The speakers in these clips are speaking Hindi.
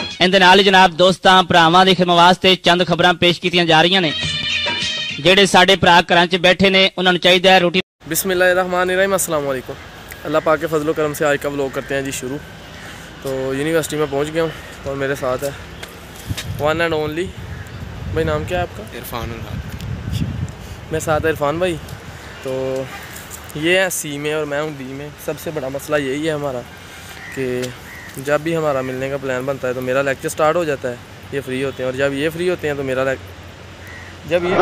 इहदे नाल जनाब दोस्तां भरावां दी खिदमत वास्ते चंद खबरां पेश कीतियां जा रही ने। जेडे साडे भरा घरां च बैठे ने उन्हां नूं चाहीदा है रोटी। बिस्मिल्लाहिर्रहमानिर्रहीम, अस्सलाम वालेकुम। अल्लाह पाक के फजलो करम से आज का व्लॉग करते हैं जी शुरू। तो यूनिवर्सिटी में पहुंच गया हूँ और मेरे साथ है वन एंड ओनली भाई। नाम क्या है आपका? इरफान। मेरे साथ है इरफान भाई। तो ये है सी में और मैं हूँ बी में। सबसे बड़ा मसला यही है हमारा कि जब भी हमारा मिलने का प्लान बनता है तो मेरा लेक्चर स्टार्ट हो जाता है, ये फ्री होते हैं, और जब ये फ्री होते हैं तो मेरा जब ये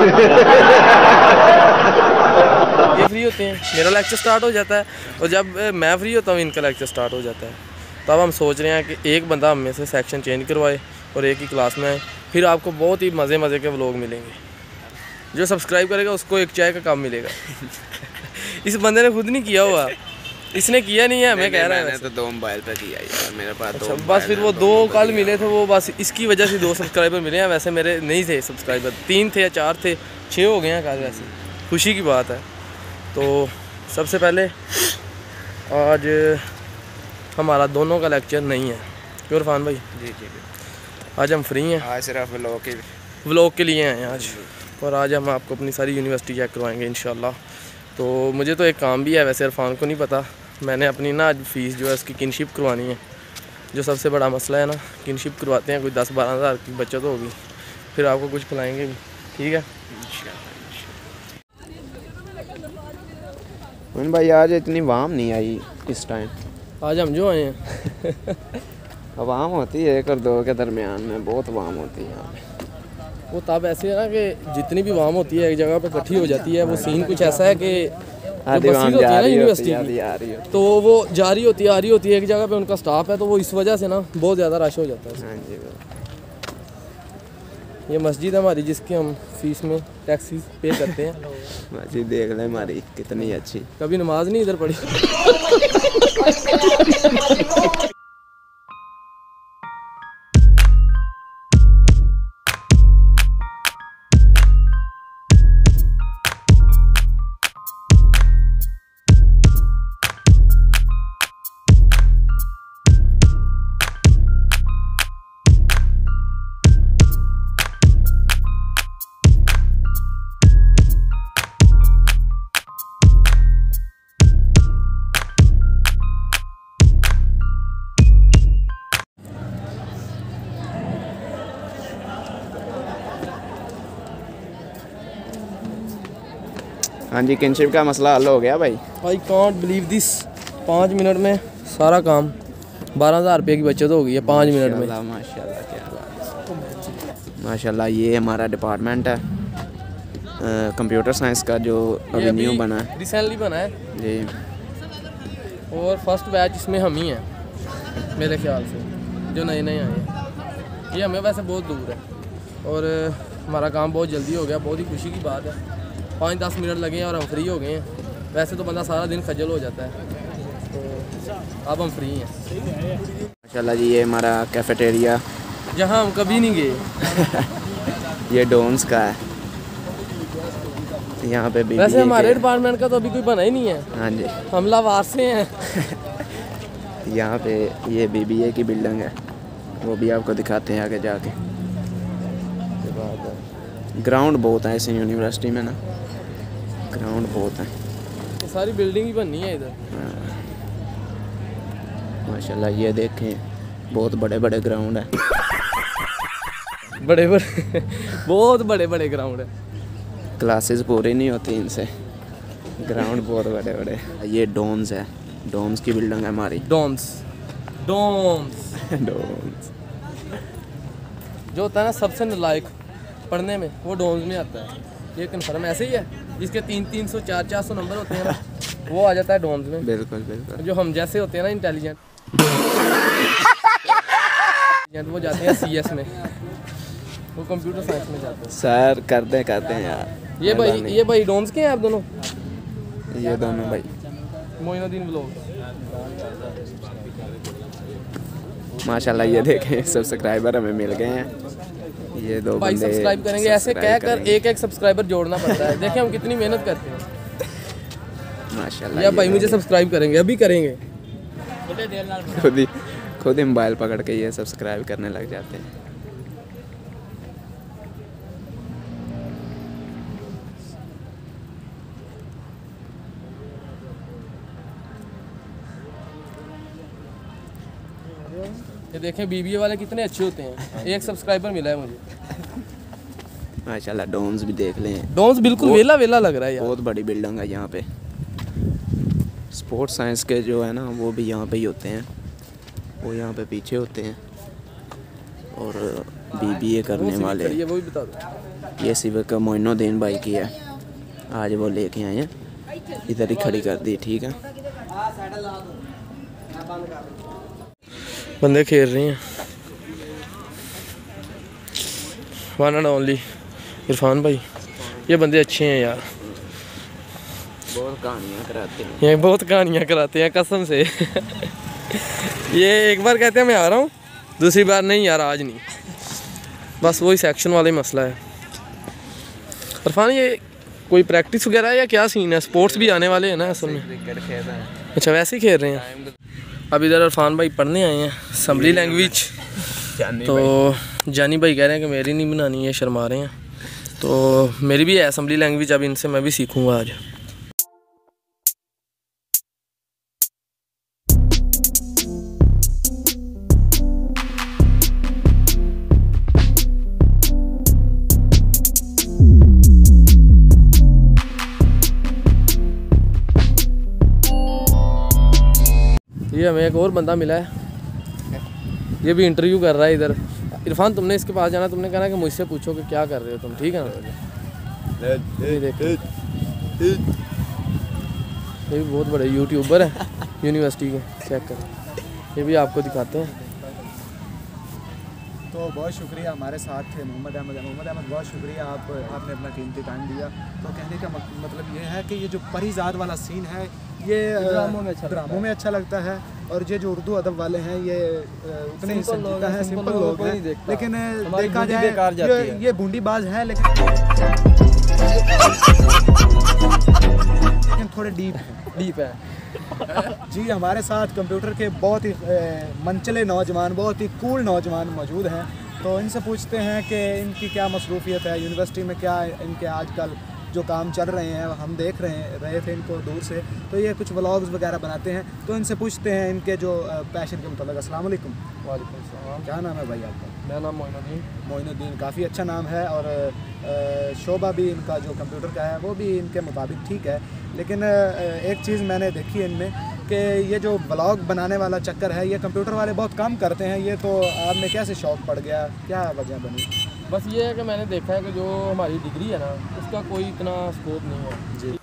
फ्री होते हैं मेरा लेक्चर स्टार्ट हो जाता है, और जब मैं फ्री होता हूँ इनका लेक्चर स्टार्ट हो जाता है। तो अब हम सोच रहे हैं कि एक बंदा हम में से सेक्शन चेंज करवाए और एक ही क्लास में आए, फिर आपको बहुत ही मज़े के व्लॉग मिलेंगे। जो सब्सक्राइब करेगा उसको एक चाय का काम मिलेगा। इस बंदे ने खुद नहीं किया हुआ, इसने किया नहीं है, हमें कह रहा है। मैंने तो 2 मोबाइल पे किया यार, मेरे पास अच्छा, बस फिर वो 2 कल मिले थे, वो बस इसकी वजह से 2 सब्सक्राइबर मिले हैं। वैसे मेरे नहीं थे सब्सक्राइबर, 3 थे या 4 थे, 6 हो गए हैं कल। वैसे खुशी की बात है। तो सबसे पहले आज हमारा दोनों का लेक्चर नहीं है, क्यों इरफान भाई? जी। आज हम फ्री हैं, आज सिर्फ व्लॉग के लिए हैं आज, और आज हम आपको अपनी सारी यूनिवर्सिटी चेक करवाएंगे इंशाल्लाह। तो मुझे तो एक काम भी है, वैसे इरफान को नहीं पता। मैंने अपनी ना आज फ़ीस जो है उसकी किनशिप करवानी है। जो सबसे बड़ा मसला है ना, किनशिप करवाते हैं, कोई 10-12 हज़ार की बचत होगी, फिर आपको कुछ खिलाएँगे भी, ठीक है? भाई आज इतनी वाम नहीं आई इस टाइम। आज हम जो आए हैं वाम होती है 1 और 2 के दरमियान में, बहुत वाम होती है यहाँ पे। वो तब ऐसे है ना कि जितनी भी वाम होती है एक जगह पे इकट्ठी हो जाती है। वो सीन कुछ ऐसा है कि बसेस होती है ना यूनिवर्सिटी की, तो वो जारी होती है, आ रही होती है एक जगह पे, उनका स्टाफ है, तो वो इस वजह से ना बहुत ज़्यादा रश हो जाता है। हाँ जी। ये मस्जिद है हमारी जिसकी हम फीस में टैक्सी पे करते हैं। मस्जिद देख ले हमारी कितनी अच्छी। कभी नमाज नहीं इधर पढ़ी। हाँ जी, किनशिप का मसला हल हो गया भाई। I can't believe this. 5 minute में सारा काम, 12,000 रुपये की बचत हो गई है 5 मिनट में। माशाल्लाह, क्या बात है, माशाल्लाह। ये हमारा डिपार्टमेंट है कंप्यूटर साइंस का, जो अभी न्यू बना है, रिसेंटली बना है जी। और फर्स्ट बैच इसमें हम ही हैं मेरे ख्याल से, जो नए आए हैं। ये हमें वैसे बहुत दूर है और हमारा काम बहुत जल्दी हो गया, बहुत ही खुशी की बात है। 5-10 मिनट लगे हैं और हम फ्री हो गए हैं। वैसे तो बंदा सारा दिन खज्जल हो जाता है, तो अब हम फ्री हैं माशाल्लाह जी। ये हमारा कैफेटेरिया, जहाँ हम कभी नहीं गए। ये डोम्स का है, यहाँ पे भी। वैसे हमारे डिपार्टमेंट का तो अभी कोई बना ही नहीं है। हाँ जी, हमला वार से हैं। यहाँ पे ये BBA की बिल्डिंग है, वो भी आपको दिखाते हैं आगे जाके। ग्राउंड बहुत है इस यूनिवर्सिटी में ना, ग्राउंड बहुत है। सारी बिल्डिंग ही बननी है इधर माशाल्लाह। ये देखें, बहुत बड़े ग्राउंड है। बहुत बड़े ग्राउंड है। क्लासेस पूरी नहीं होती इनसे, ग्राउंड बहुत बड़े। ये डोम्स है, डोम्स की बिल्डिंग है हमारी। डोम्स डोम्स जो होता है ना सबसे नालायक पढ़ने में, वो डोम्स में आता है। ये कन्फर्म ऐसे ही है, जिसके 300-300 400-400 नंबर होते हैं ना, वो आ जाता है डोम्स में। बिल्कुल। जो हम जैसे होते हैं ना इंटेलिजेंट, वो जाते हैं CS में, वो कंप्यूटर साइंस में जाते हैं। सर करते हैं यार। ये भाई डोम्स के हैं आप दोनों? ये दोनों भाई। मोइनुद्दीन व्लॉग माशाल्लाह। ये देखें, सब्सक्राइबर हमें मिल गए हैं। ये 2 भाई बंदे सब्सक्राइब करेंगे, ऐसे कह कर एक सब्सक्राइबर जोड़ना पड़ता है। देखें हम कितनी मेहनत करते हैं माशाल्लाह। या भाई मुझे सब्सक्राइब करेंगे, अभी करेंगे। खुद ही मोबाइल पकड़ के ये सब्सक्राइब करने लग जाते हैं। ये देखें बीबीए वाले कितने अच्छे होते हैं। एक सब्सक्राइबर मिला है मुझे माशाल्लाह। डोम्स भी देख लें, डोम्स बिल्कुल वेला वेला लग रहा है यार। बहुत बड़ी बिल्डिंग है यहाँ पे। स्पोर्ट्स साइंस के जो है ना वो भी यहाँ पे ही होते हैं, वो यहाँ पे पीछे होते हैं। और बीबीए करने वाले वो भी बता दो। ये सिविक मोइनुद्दीन भाई की है, आज वो लेके आए हैं, इधर ही खड़ी कर दी। ठीक है, बंदे खेल रहे हैं। वन एंड ओनली इरफान भाई, ये बंदे अच्छे हैं यार, बहुत कहानियाँ कराते हैं। ये बहुत कहानियाँ कराते हैं कसम से। ये एक बार कहते हैं मैं आ रहा हूँ, दूसरी बार नहीं यार आज नहीं। बस वही सेक्शन वाला ही मसला है। इरफान ये कोई प्रैक्टिस वगैरह है या क्या सीन है? स्पोर्ट्स भी आने वाले हैं ना असल में? क्रिकेट खेल रहे हैं। अच्छा वैसे ही खेल रहे हैं। अब इधर इरफान भाई पढ़ने आए हैं असम्बली लैंग्वेज। तो जानी भाई कह रहे हैं कि मेरी नहीं बनानी है, शर्मा रहे हैं। तो मेरी भी है असम्बली लैंग्वेज, अब इनसे मैं भी सीखूँगा आज। ये हमें एक और बंदा मिला है, ये भी इंटरव्यू कर रहा है इधर। इरफान तुमने इसके पास जाना, तुमने कहना कि मुझसे पूछो कि क्या कर रहे हो तुम, ठीक है ना? ये देखो, ये भी बहुत बड़े यूट्यूबर है यूनिवर्सिटी के, चेक करो, ये भी आपको दिखाते हैं। तो बहुत शुक्रिया, हमारे साथ थे मोहम्मद अहमद, बहुत शुक्रिया आपने अपना कीमती टाइम दिया। तो कहने का मतलब ये है कि ये जो परीज़ाद वाला सीन है ये ड्रामों में अच्छा लगता है, और ये जो उर्दू अदब वाले हैं ये उतने ही संजीदा हैं, सिंपल लोग हैं, लेकिन देखा जाए ये बूंदीबाज है, लेकिन थोड़े डीप है। जी हमारे साथ कंप्यूटर के बहुत ही मनचले नौजवान, बहुत ही कूल नौजवान मौजूद हैं। तो इनसे पूछते हैं कि इनकी क्या मसरूफियत है यूनिवर्सिटी में, क्या इनके आजकल जो काम चल रहे हैं, हम देख रहे थे इनको दूर से, तो ये कुछ व्लॉग्स वगैरह बनाते हैं। तो इनसे पूछते हैं इनके जो पैशन के मतलब। अस्सलाम वालेकुम। वालेकुम सलाम। क्या नाम है भाई आपका? मेरा नाम मोइनुद्दीन, काफ़ी अच्छा नाम है, और शोबा भी इनका जो कंप्यूटर का है वो भी इनके मुताबिक ठीक है। लेकिन एक चीज़ मैंने देखी है इनमें कि ये जो व्लॉग बनाने वाला चक्कर है ये कंप्यूटर वाले बहुत कम करते हैं। ये तो आप में कैसे शौक़ पड़ गया, क्या वजह बनी? बस ये है कि मैंने देखा है कि जो हमारी डिग्री है ना उसका कोई इतना स्कोप नहीं है जी।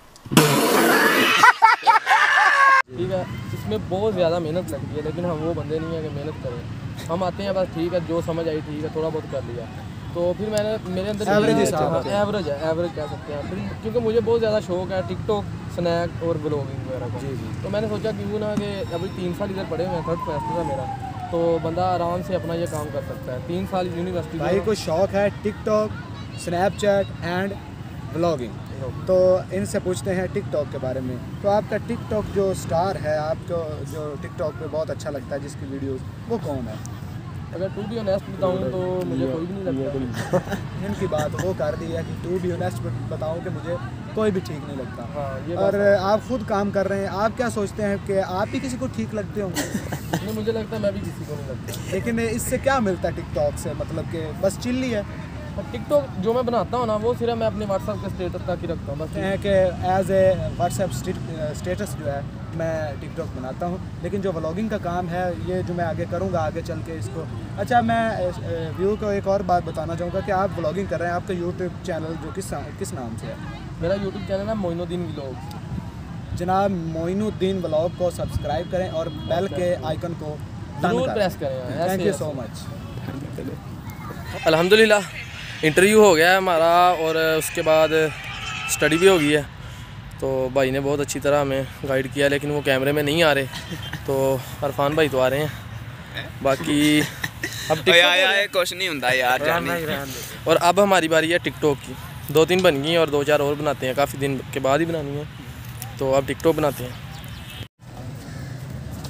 ठीक है, इसमें बहुत ज़्यादा मेहनत लगती है, लेकिन हम वो बंदे नहीं है कि मेहनत करें। हम आते हैं बस ठीक है, जो समझ आई ठीक है, थोड़ा बहुत कर लिया। तो फिर मेरे अंदर एवरेज कह सकते हैं। फिर क्योंकि मुझे बहुत ज़्यादा शौक है टिकटॉक, स्नैक और ब्लॉगिंग वगैरह का। जी। तो मैंने सोचा क्यों ना कि अभी 3 साल इधर पढ़े हुए हैं, 3rd सेमेस्टर था मेरा, तो बंदा आराम से अपना ये काम कर सकता है। 3 साल यूनिवर्सिटी भाई को शौक़ है टिकटॉक, स्नैपचैट एंड व्लॉगिंग। तो इनसे पूछते हैं टिकटॉक के बारे में। तो आपका टिकटॉक जो स्टार है, आपको जो टिकटॉक पे बहुत अच्छा लगता है जिसकी वीडियोस, वो कौन है? अगर टू बी ऑनेस्ट बताऊँ तो मुझे कोई भी नहीं लगता। इनकी बात वो कर दी है कि टू बी ऑनेस्ट बताऊँ कि मुझे कोई भी ठीक नहीं लगता। हाँ, ये और आप खुद काम कर रहे हैं, आप क्या सोचते हैं कि आप ही किसी को ठीक लगते होंगे? नहीं, मुझे लगता है मैं भी किसी को नहीं लगता। लेकिन इससे क्या मिलता है टिकटॉक से? मतलब कि बस चिल्ली है। टिकटॉक जो मैं बनाता हूँ ना वो सिर्फ मैं अपने व्हाट्सएप के स्टेटस तक ही रखता हूँ। बस है कि एज ए व्हाट्सएप स्टेटस जो है मैं टिकटॉक बनाता हूँ, लेकिन जो व्लॉगिंग का काम है ये जो मैं आगे करूँगा आगे चल के इसको। अच्छा, मैं व्यू को एक और बात बताना चाहूँगा कि आप व्लॉगिंग कर रहे हैं, आपका यूट्यूब चैनल जो किस नाम से है? मेरा यूट्यूब चैनल है मोइनुद्दीन व्लॉग। जनाब मोइनुद्दीन व्लॉग को सब्सक्राइब करें और बेल के आइकन को जरूर प्रेस करें। Thank you so much. अल्हम्दुलिल्लाह इंटरव्यू हो गया है हमारा और उसके बाद स्टडी भी हो गई है। तो भाई ने बहुत अच्छी तरह हमें गाइड किया, लेकिन वो कैमरे में नहीं आ रहे, तो इरफान भाई तो आ रहे हैं। बाकी अब कुछ नहीं होता यार और अब हमारी बारी है टिकटॉक की। 2-3 बन गई और 2-4 और बनाते हैं, काफ़ी दिन के बाद ही बनानी है, तो अब टिकटॉक बनाते हैं।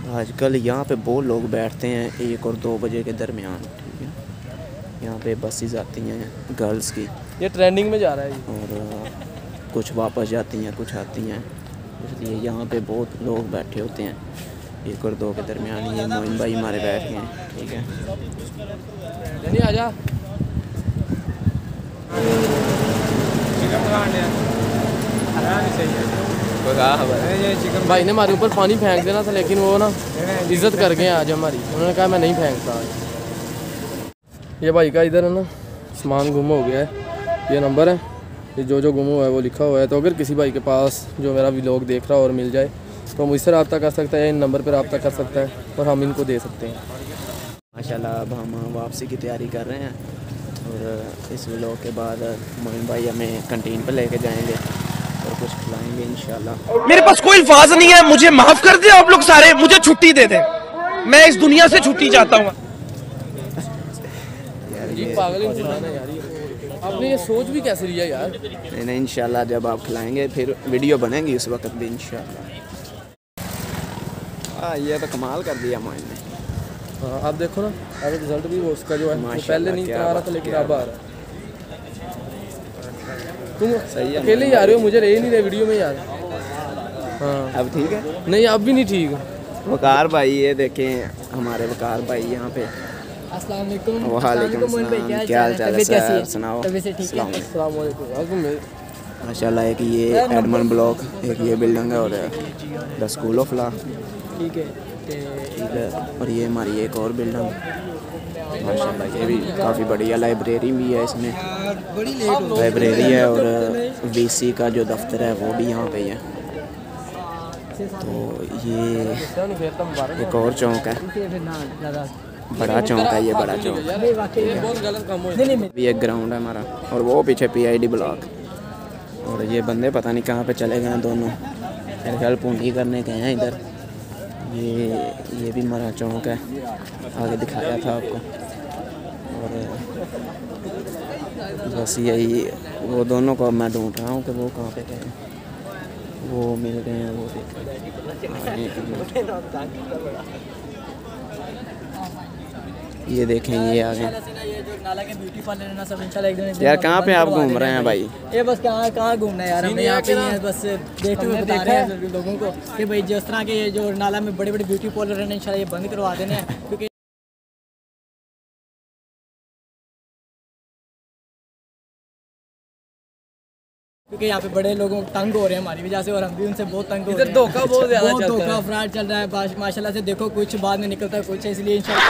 आजकल यहाँ पे बहुत लोग बैठते हैं 1 और 2 बजे के दरमियान, ठीक है। यहाँ पे बसेस आती हैं गर्ल्स की, ये ट्रेंडिंग में जा रहा है और कुछ वापस जाती हैं, कुछ आती हैं, इसलिए यहाँ पे बहुत लोग बैठे होते हैं 1 और 2 के दरमियान। ये मोइन भाई हमारे बैठ गए हैं, ठीक है। नहीं आ जा भाई ने हमारे ऊपर पानी फेंक देना था, लेकिन वो ना इज्जत कर गए आज हमारी। उन्होंने कहा मैं नहीं फेंकता आज। ये भाई का इधर है ना सामान गुम हो गया है, ये नंबर है, ये जो गुम हुआ है वो लिखा हुआ है। तो अगर किसी भाई के पास जो मेरा व्लॉग देख रहा हो और मिल जाए तो मुझसे रब्ता कर सकता है, इन नंबर पर रब्ता कर सकता है और हम इनको दे सकते हैं। माशाल्लाह अब हम वापसी की तैयारी कर रहे हैं और इस व्लॉग के बाद मोइन भाई हमें कैंटीन पर लेके जाएंगे और कुछ खिलाएंगे इंशाल्लाह। मेरे पास कोई अल्फाज नहीं है, मुझे माफ कर दे आप लोग सारे, मुझे छुट्टी दे दें, मैं इस दुनिया से छुट्टी चाहता हूँ। ये पागल इंसान है यार, आपने ये सोच भी कैसे लिया यार? नहीं इंशाल्लाह जब आप खिलाएंगे फिर वीडियो बनेगी उस वक्त भी इंशाल्लाह। ये तो कमाल कर दिया मोइन ने। हाँ आप देखो ना, अब रिजल्ट भी वो उसका जो है वो पहले नहीं आ रहा था, लेकिन अब आ रहा है। तुम सही है, अकेले ही आ रहे हो, मुझे रह नहीं रहे वीडियो में यार। हाँ अब ठीक है। नहीं अब भी नहीं ठीक। वकार भाई, ये देखें हमारे वकार भाई यहाँ पे। अस्सलाम वालेकुम। वालेकुम सलाम, क्या हाल चाल है सर? सुनाओ। अस्सलाम वालेकुम। माशाल्लाह एक ये एडमंड ब्लॉक, एक ये बिल्डिंग है और द स्कूल ऑफ लॉ, ठीक है। और ये हमारी एक और बिल्डिंग माशाल्लाह, ये भी काफ़ी बढ़िया लाइब्रेरी भी है इसमें, लाइब्रेरी है और वीसी का जो दफ्तर है वो भी यहाँ पे ही है। तो ये एक और चौक है, बड़ा चौक है, ये बड़ा चौक। भी एक ग्राउंड है हमारा और वो पीछे PID ब्लॉक। और ये बंदे पता नहीं कहाँ पे चले गए दोनों, मेरे ख्याल पूंजी करने गए हैं इधर। ये भी हमारा चौक है, आगे दिखाया था आपको। और बस यही, वो दोनों को मैं ढूंढ रहा हूँ कि वो कहाँ पे गए। वो मिल गए हैं, वो देख। ये देखें ये आ गए यार। कहाँ पे आप घूम रहे हैं भाई? ये बस कहाँ घूमना है यार, हमने यहाँ पे बस देखते हुए बता रहे हैं लोगों को कि भाई जिस तरह के ये जो नाला में बड़े बड़े ब्यूटी पार्लर हैं इंशाल्लाह ये बंद करवा देने हैं, क्योंकि यहाँ पे बड़े लोगों तंग हो रहे हैं हमारी वजह से, और हम भी उनसे बहुत तंग हो रहे हैं। धोखा बहुत ज़्यादा चलता है, धोखा फ्रॉड चल रहा है माशाल्लाह से। देखो कुछ बाद में निकलता है कुछ है, इसलिए इंशाल्लाह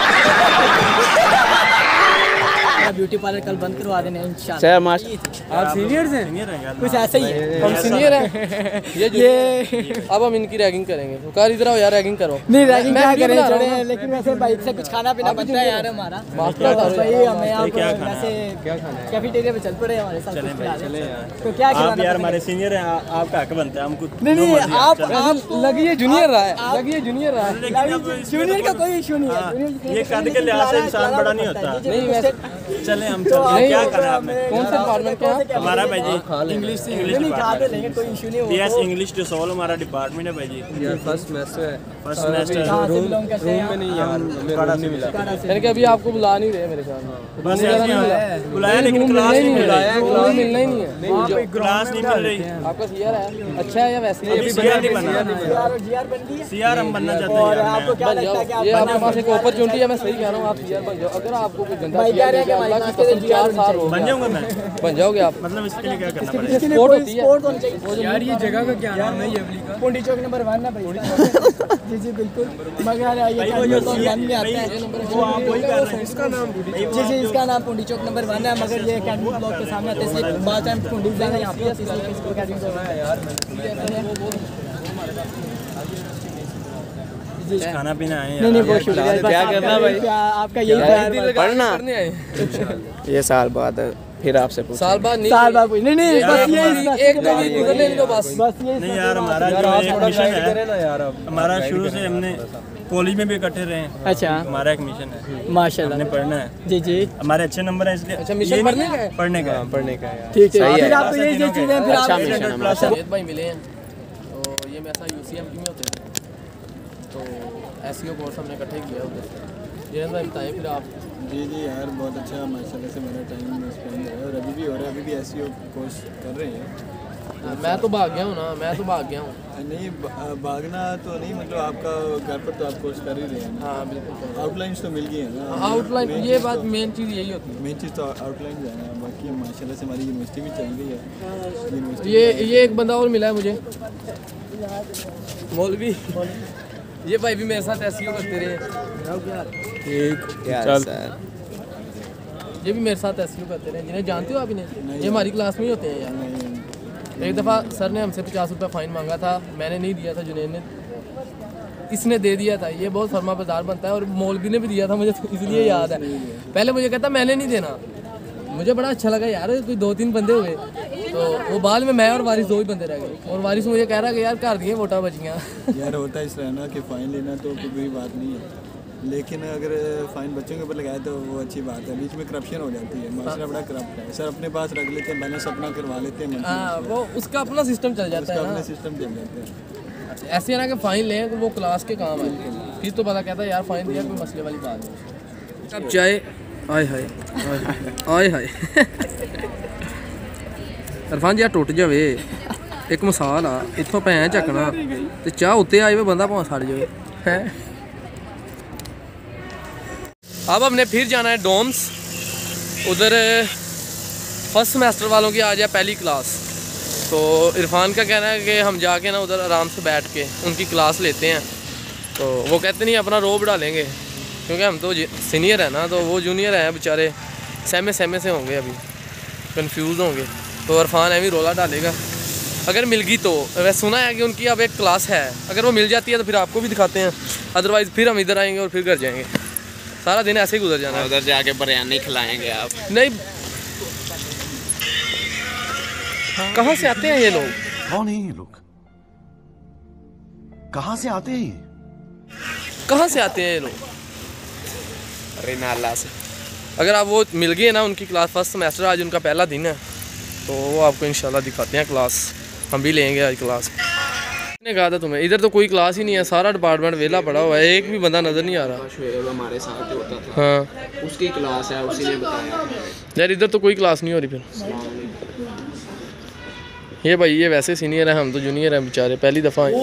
ब्यूटी पार्लर कल बंद करवा देने इंशाल्लाह। आप सीनियर्स हैं? कुछ ऐसा ही है, हम सीनियर हैं। ये अब हम इनकी रैगिंग करेंगे। कार इधर आओ यार, रैगिंग करो। नहीं रैगिंग क्या करें चढ़े हैं, लेकिन वैसे बाइक से कुछ खाना पीना बनता है यार हमारा। भाई हमें आप वैसे कैफेटेरिया पे चल पड़े हमारे साथ। तो क्या आप यार हमारे सीनियर हैं, आपका हक बनता है हमको। नहीं आप लगिए जूनियर रहा है, लगिए जूनियर रहा है। जूनियर का कोई इशू नहीं है, ये कद के लिहाज से इंसान बड़ा नहीं होता। नहीं वैसे चले हम चलते, क्या करना आपने? कौन सा डिपार्टमेंट क्या? हमारा भाई जी इंग्लिश से इंग्लिश नहीं खाते लेंगे, कोई इशू नहीं BS इंग्लिश टू सोल हमारा डिपार्टमेंट है भाई जी। यार फर्स्ट सेमेस्टर है, फर्स्ट सेमेस्टर रूम में नहीं यार, हमें रूम नहीं मिला। यानी कि अभी आपको बुला नहीं रहे मेरे ख्याल में। बस ऐसे बुलाया लेकिन क्लास नहीं बुलाया, क्लास मिलना ही नहीं है। क्लास नहीं मिल रही। आपका CR है अच्छा है या वैसे ही? अभी CR नहीं बनना, जीआर बन गई है। CR हम बनना चाहते हैं यार। आपको क्या लगता है कि ये आपके पास एक अपॉर्चुनिटी है, मैं सही कह रहा हूँ, आप CR बन जाओ। अगर आपको कोई गंदा भाई कह रहे हैं कि हमारे पास के 4 साल हो बन जाऊंगा मैं, बन जाओगे आप। मतलब इसके लिए क्या करना पड़ेगा? स्पोर्ट होती है स्पोर्ट होनी चाहिए यार। ये जगह का क्या नाम है ये वाली का? पुंडी चौक नंबर 1 है भाई। जी बिल्कुल, मगर ये क्या तो ध्यान में आता है। वो आप वही कर रहे हैं, इसका नाम जी इसका नाम पुंडी चौक नंबर 1 है, मगर ये अकेडमी ब्लॉक के सामने आते हैं, इसलिए बात टाइम पुंडी जाना यहाँ पे इसलिए इसको अकेडमी करना है यार। खाना पीना आए यार। नहीं बहुत शुक्रिया। क्या करना भाई? आपका यही प्यार पढ़ना ये साल बाद फिर आपसे पूछ साल बाद नहीं, साल बाद नहीं बस ये एक दो वीक गुजरने दो बस। ये नहीं यार, हमारा जो एक मिशन है हमारा, शुरू से हमने कॉलेज में भी इकट्ठे रहे हैं। अच्छा हमारा एक मिशन है, माशाल्लाह हमने पढ़ना है। जी हमारे अच्छे नंबर हैं इसलिए। अच्छा मिशन पढ़ने का है? पढ़ने का ठीक है। सही है। फिर आपको ये चीज़ें फिर आप अच्छा मिशन है। भाई मिले हैं तो ये मेरे साथ UCM में होते हैं। तो SEO कोर्स हमने इकट्ठे किया उधर से। जिनेद भाई बताएं फिर आप। जी यार बहुत अच्छा माशाल्लाह से मेरा टाइम स्पेंड है और अभी भी हो रहा है, अभी भी SEO कोर्स कर रहे हैं। मैं तो भाग गया हूँ ना, मैं तो भाग गया हूँ। नहीं भागना तो नहीं, मतलब आपका घर पर तो आप कोर्स कर ही रहे हैं। हाँ बिल्कुल, आउटलाइंस तो मिल गई है ना। आउटलाइन, ये बात मेन चीज़ यही होती है। मेन चीज़ तो आउटलाइन है ना, बाकी माशाल्लाह से हमारी यूनिवर्सिटी भी चल रही है। यूनिवर्सिटी ये एक बंदा और मिला है मुझे, मौलवी। ये भाई भी मेरे साथ SEO करते रहे। ये भी मेरे साथ SEO करते रहे। जिन्हें जानते हो आप इन्हें? ये हमारी क्लास में ही होते हैं यार। एक दफ़ा सर ने हमसे 50 रुपये फ़ाइन मांगा था, मैंने नहीं दिया था, जुनैद ने, इसने दे दिया था। ये बहुत फरमा बाजार बनता है और मौलवी ने भी दिया था मुझे, तो इसलिए याद है। पहले मुझे कहता मैंने नहीं देना, मुझे बड़ा अच्छा लगा यार, कोई 2-3 बंदे हो गए। तो वो बाद में मैं और वारिस 2 ही बंदे रह गए, और वारिस मुझे कह रहा कि यार घर दिए वोटा बचियाँ। यार होता है इस तरह ना कि फ़ाइन लेना तो कोई बुरी बात नहीं है, लेकिन अगर फ़ाइन बच्चों के ऊपर लगाए तो वो अच्छी बात है। बीच में करप्शन हो जाती है, माशरा बड़ा करप्ट है। सर अपने पास रख लेते हैं, बैलेंस अपना करवा लेते हैं। हाँ, वो उसका अपना सिस्टम चल जाता है ना, अपना सिस्टम चल जाता है। ऐसे ना कि फ़ाइन लें वो क्लास के काम है, फिर तो पता कहता है यार फ़ाइन दिया, कोई मसले वाली बात नहीं। अब चाहे आए हाय आए हाय इरफान जी टुट जावे, एक मिसाल आ, इतों भैं झकना तो चाह उत्ते आए हुए बंदा भाव सड़ जाए है। अब हमने फिर जाना है डोम्स, उधर फर्स्ट सेमेस्टर वालों की आ जाए पहली क्लास। तो इरफान का कहना है कि हम जाके ना उधर आराम से बैठ के उनकी क्लास लेते हैं। तो वो कहते नहीं अपना रो बढ़ा लेंगे, क्योंकि हम तो सीनियर है ना, तो वो जूनियर हैं बेचारे, सहमे से होंगे, अभी कंफ्यूज होंगे। तो इरफान भी रोला डालेगा अगर मिल गई तो। वैसे सुना है कि उनकी अब एक क्लास है, अगर वो मिल जाती है तो फिर आपको भी दिखाते हैं, अदरवाइज़ फिर हम इधर आएंगे और फिर घर जाएंगे। सारा दिन ऐसे ही गुजर जाना है। उधर जाके बिरयानी खिलाएंगे आप? नहीं, कहाँ से आते हैं ये लोग? कौन है ये लोग? कहाँ से आते हैं? कहाँ से आते हैं ये लोग? अरे नाला से। अगर आप वो मिल गए ना उनकी क्लास, फर्स्ट सेमेस्टर, आज उनका पहला दिन है, तो वो आपको इंशाल्लाह दिखाते हैं क्लास। हम भी लेंगे आज क्लास। मैंने कहा था तुम्हें, इधर तो कोई क्लास ही नहीं है, सारा डिपार्टमेंट वेला पड़ा हुआ है, एक भी बंदा नज़र नहीं आ रहा। शुएब हमारे साथ जो होता था, हाँ उसकी क्लास है, उसी ने बताया। यार इधर तो कोई क्लास नहीं हो रही फिर। ये भाई ये वैसे सीनियर है, हम तो जूनियर हैं बेचारे, पहली दफ़ा आए।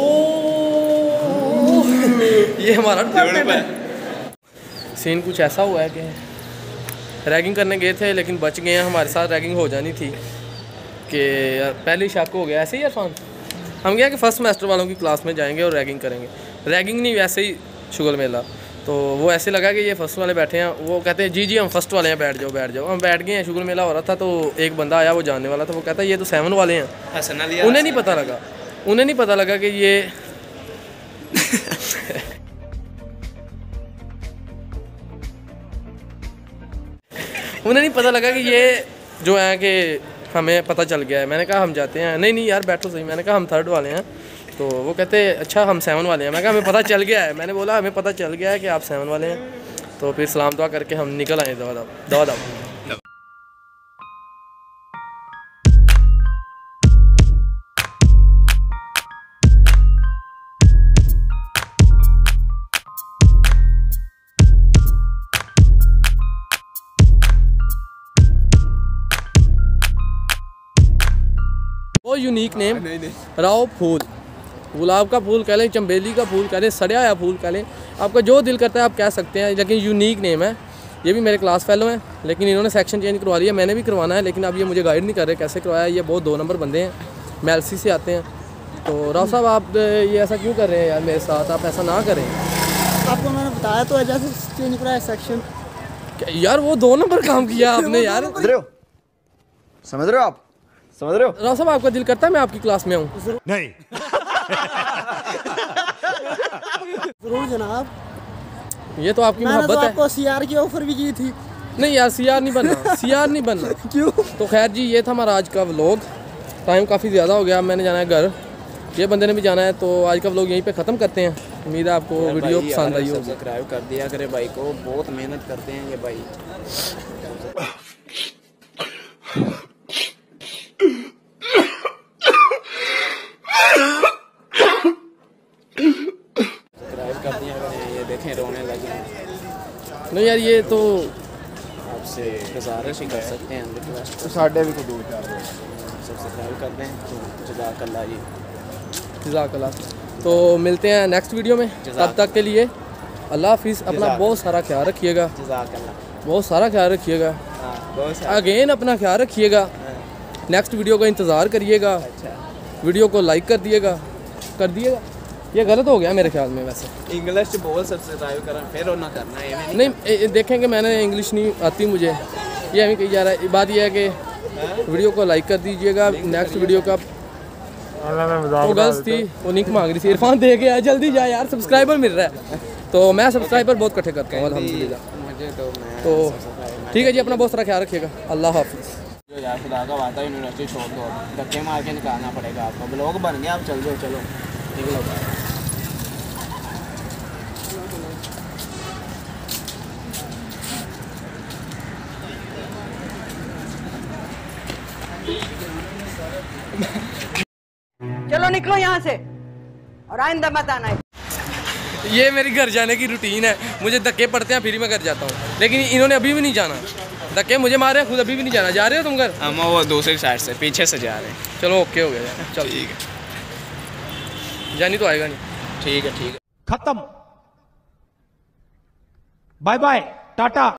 ये हमारा डिपार्टमेंट है। सीन कुछ ऐसा हुआ है कि रैगिंग करने गए थे लेकिन बच गए हैं। हमारे साथ रैगिंग हो जानी थी कि पहले शक हो गया, ऐसे ही इरफान हम गया कि फर्स्ट सेमेस्टर वालों की क्लास में जाएंगे और रैगिंग करेंगे। रैगिंग नहीं, वैसे ही शुगर मेला। तो वो ऐसे लगा कि ये फर्स्ट वाले बैठे हैं, वो कहते हैं जी हम फर्स्ट वाले हैं, बैठ जाओ बैठ जाओ। हम बैठ गए हैं, शुगर मेला हो रहा था। तो एक बंदा आया, वो जानने वाला था, वो कहता है ये तो 7 वाले हैं। उन्हें नहीं पता लगा कि ये उन्हें नहीं पता लगा कि ये जो है कि हमें पता चल गया है। मैंने कहा हम जाते हैं। नहीं यार बैठो सही। मैंने कहा हम 3rd वाले हैं। तो वो कहते अच्छा हम 7 वाले हैं। मैं कहा हमें पता चल गया है। मैंने बोला हमें पता चल गया है कि आप 7 वाले हैं। तो फिर सलाम दुआ करके हम निकल आए दवा वो यूनिक नेम राव फूल, गुलाब का फूल कह लें, चंबेली का फूल कह लें, सड़िया या फूल कह लें, आपका जो दिल करता है आप कह सकते हैं, लेकिन यूनिक नेम है। ये भी मेरे क्लास फेलो हैं, लेकिन इन्होंने सेक्शन चेंज करवा लिया। मैंने भी करवाना है, लेकिन अब ये मुझे गाइड नहीं कर रहे कैसे करवाया। ये बहुत 2 नंबर बंदे हैं, MLC से आते हैं। तो राव साहब आप ये ऐसा क्यों कर रहे हैं यार मेरे साथ? आप ऐसा ना करें। आपको मैंने बताया तो जैसे चेंज कराया सेक्शन। यार वो 2 नंबर काम किया आपने यार। समझ रहे हो आप? समझ रहे हो? राव साहब आपका दिल करता है मैं आपकी क्लास में आऊँ? नहीं। जरूर जनाब। ये तो आपकी मोहब्बत है। आपको CR की ऑफर भी की थी। नहीं यार CR नहीं बनना, CR नहीं बनना। क्यों? तो खैर जी ये था हमारा आज का व्लॉग। टाइम काफ़ी ज़्यादा हो गया, अब मैंने जाना है घर, ये बंदे ने भी जाना है। तो आज का व्लॉग यहीं पे ख़त्म करते हैं। उम्मीद है आपको वीडियो पसंद आई होगी। सब्सक्राइब कर दिया करे भाई को, बहुत मेहनत करते हैं ये भाई। सब्सक्राइब नहीं यार ये तो आपसे गुजारिश ही कर सकते हैं, रिक्वेस्ट साढ़े भी को दूर जा सब्सक्राइब कर दें तो जज़ाकल्लाह जी। जज़ाकल्लाह। तो मिलते हैं नेक्स्ट वीडियो में, तब तक के लिए अल्लाह हाफिज़। अपना बहुत सारा ख्याल रखिएगा, बहुत सारा ख्याल रखिएगा, अगेन अपना ख्याल रखिएगा। नेक्स्ट वीडियो का इंतज़ार करिएगा। वीडियो को लाइक कर दिएगा, ये गलत हो गया मेरे ख्याल में। वैसे इंग्लिश बोल सब्सक्राइब करना फिर और ना करना है नहीं, देखेंगे मैंने इंग्लिश नहीं आती मुझे, ये हमें कही जा रहा है। बात यह है कि वीडियो को लाइक कर दीजिएगा। नेक्स्ट वीडियो का वो गर्ल्स थी, वो निक मांग रही थी, इरफान दे के जल्दी जा यार, सब्सक्राइबर मिल रहा है। तो मैं सब्सक्राइबर बहुत इकट्ठे करता हूँ अल्हम्दुलिल्लाह। तो ठीक है जी, अपना बहुत सारा ख्याल रखिएगा। अल्लाह हाफिज़। यार खुदा का वादा, यूनिवर्सिटी छोड़ दो, धक्के मार के निकालना पड़ेगा आपको। ब्लॉग बन गया, आप चल जाओ, चलो निकलो। चलो निकलो यहाँ से और आइंदा मत आना। ये मेरी घर जाने की रूटीन है, मुझे धक्के पड़ते हैं फिर मैं घर जाता हूँ, लेकिन इन्होंने अभी भी नहीं जाना, धक्के मुझे मारे हैं, खुद अभी भी नहीं जाना। जा रहे हो तुम घर? हम वो दूसरी साइड से पीछे से जा रहे हैं। चलो ओके हो गया, चलो ठीक है। जानी तो आएगा नहीं। ठीक है, ठीक है, खत्म, बाय बाय, टाटा।